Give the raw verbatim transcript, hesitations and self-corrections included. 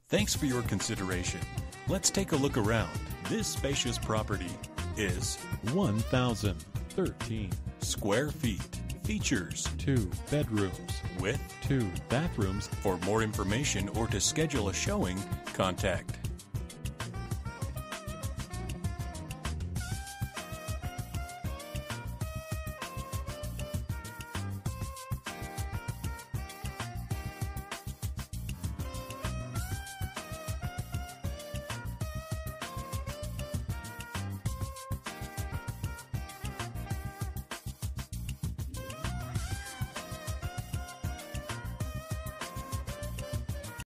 Thanks for your consideration. Let's take a look around. This spacious property is one thousand thirteen square feet. Features two bedrooms with two bathrooms. For more information or to schedule a showing, contact